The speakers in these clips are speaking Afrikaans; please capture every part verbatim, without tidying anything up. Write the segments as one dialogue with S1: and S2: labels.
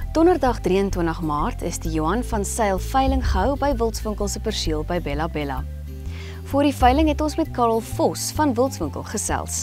S1: Donderdag drieëntwintig Maart is die Johan van Zyl veiling gehou by Wildswinkel se perseel by Bella Bella. Voor die veiling het ons met Karel Vos van Wildswinkel gesels.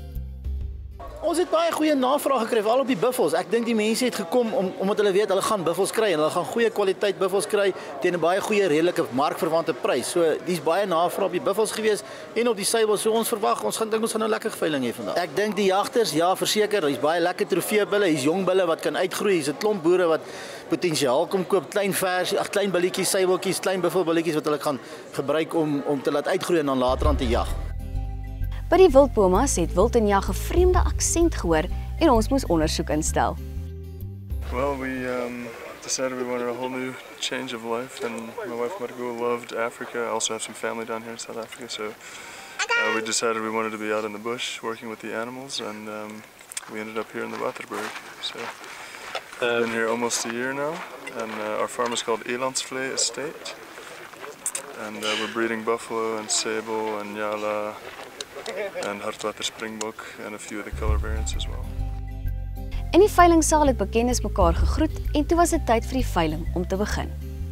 S2: Ons het baie goeie navraag gekry veral op die buffels. Ek dink die mense het gekom om omdat hulle weet hulle gaan buffels kry en hulle gaan goeie kwaliteit buffels kry teen 'n baie goeie redelike markverwante prys. So dis baie navraag op die buffels gewees en op die sybel. So ons verwag ons gaan dink ons gaan nou lekker veiling hê vandag. Ek dink die jagters, ja, verseker, daar's baie lekker trofeebulle, hier's jong bulle wat kan uitgroei. Hier's 'n klomp boere wat potensiaal kom koop, klein vers, ag klein billetjies, sybeltjies, klein buffelbilletjies wat hulle gaan gebruik om om te laat uitgroei en dan later aan te jag.
S1: By die wildbomas het wild en jag 'n vreemde aksent gehoor en ons moes ondersoek instel.
S3: Well, we um, decided we wanted a whole new change of life, and my wife Margot loved Africa. I also have some family down here in South Africa, so uh, we decided we wanted to be out in the bush working with the animals, and um, we ended up here in the Waterberg. So we've been here almost a year now, and uh, our farm is called Elandsvlei Estate, and uh, we're breeding buffalo and sable and yala and Hartwater Springbok and a few of the color variants as well.
S1: In die veilingsaal het bekendes mekaar gegroet en toe was dit tyd vir die veiling om te begin.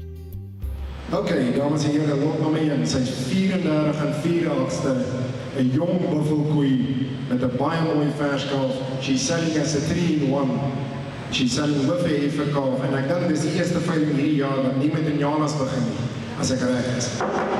S4: Okay, dames en heren, lot nommer een. Sy is vierendertig en viertigste, 'n jong buffelkoei met 'n baie mooi verskalf. She's selling as a three in one. She's selling with 'n efferkalf en ek dink dis die eerste veiling hierdie jaar wat nie met 'n Janas begin nie, as ek reg is.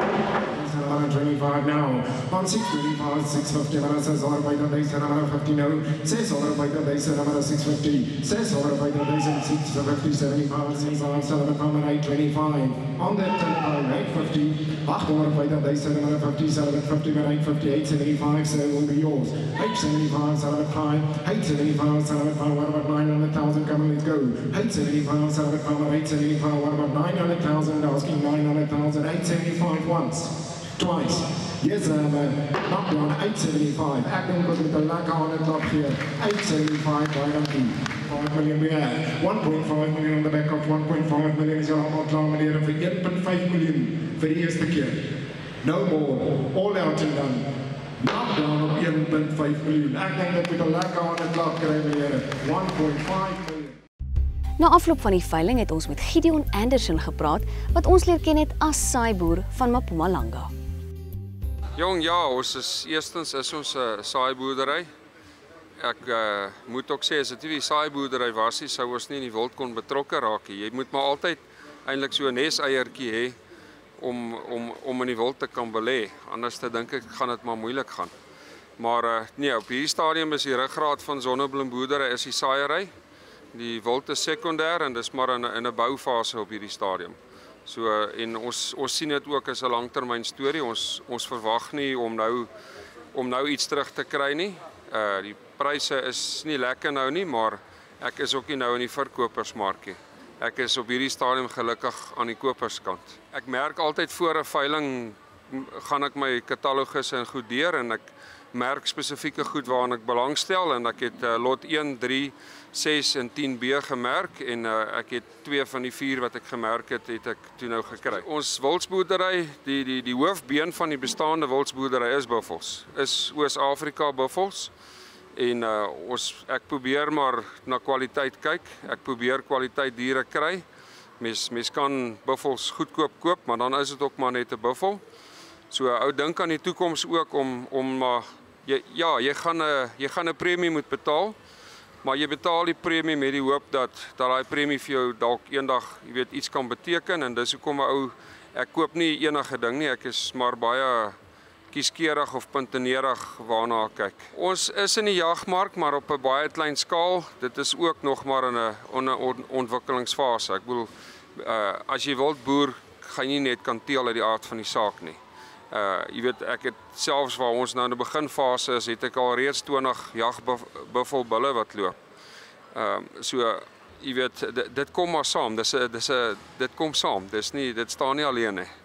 S4: one twenty-five now. one six twenty-five, six fifty, says all by the days and number fifty now. Says all by the days and number six fifty. Says all by the days and six fifty, seventy-five, says all seven from eight twenty-five. On that ten eight fifty. Back over by the days and number fifty, seven fifty, eight fifty-eight, seventy-five, so it will be yours. eight seventy-five, seven five, eight seventy-five, seven five, what about nine hundred thousand? Come on, let's go. eight seventy-five, seven five, eight seventy-five, what about nine hundred thousand? Asking nine hundred thousand, eight seventy-five once. Twice. Yes, I'm uh, knocked down eight seventy-five. Acting good with the lack on the top here. eight seventy-five by Lucky. five million we have. one point five million on the back of one point five million is allemaal klaar meneer. Vir one point five million vir die eerste keer. No more. All out and done. Knocked down op one point five million. Ek dink dat met die lack on the top kry meneer. one point five million.
S1: Na afloop van die veiling het ons met Gideon Anderson gepraat wat ons leer ken het as saaiboer van Mpumalanga.
S5: Jong, ja, ons is eerstens is ons 'n uh, saaiboerdery. Ek uh, moet ook sê as dit nie die saaiboerdery was nie, sou ons nie in die wild kon betrokke raak nie. Jy moet maar altyd eintlik so 'n neseiertjie hê om om om in die wild te kan belê. Anders te dink ek gaan dit maar moeilik gaan. Maar uh, nee, op hierdie stadium is die ruggraat van sonnebloemboerdery is die saaiery. Die wild is sekondêr en dis maar in 'n in 'n boufase op hierdie stadium. So en ons ons sien dit ook as 'n langtermyn storie. Ons ons verwag nie om nou om nou iets terug te kry nie. Uh die pryse is nie lekker nou nie, maar ek is ook nie nou in die verkopersmarkie. Ek is op hierdie stadium gelukkig aan die koperskant. Ek merk altyd voor 'n veiling gaan ek my katalogus en goed deur en ek merk spesifieke goed waaraan ek belangstel en ek het uh, lot one, three, six en ten B gemerk en uh, ek het twee van die vier wat ek gemerk het, het ek toe nou gekry. Ons wildsboerdery, die die die hoofbeen van die bestaande wildsboerdery is buffels. Is Oos-Afrika buffels en uh, ons ek probeer maar na kwaliteit kyk. Ek probeer kwaliteit diere kry. Mens mens kan buffels goedkoop koop, maar dan is dit ook maar net 'n buffel. So ou dink aan die toekoms ook om om maar jy, ja, jy gaan 'n jy gaan 'n premie moet betaal. Maar jy betaal die premie met die hoop dat dat daai premie vir jou dalk eendag, jy weet, iets kan beteken en dis hoekom 'n ou ek koop nie enige ding nie. Ek is maar baie kieskeurig of puntenerig waarna ek kyk. Ons is in die jagmark, maar op 'n baie klein skaal. Dit is ook nog maar in 'n on, on, ontwikkelingsfase. Ek bedoel uh, as jy wild boer, gaan jy nie net kan teel uit die aard van die saak nie. Uh, jy weet, ek het selfs waar ons nou in die beginfase is, het ek al reeds twintig jagbuffelbulle wat loop. Um, so, jy weet, dit, dit kom maar saam, dis, dis, dit kom saam, dis nie, dit staan nie alleen nie.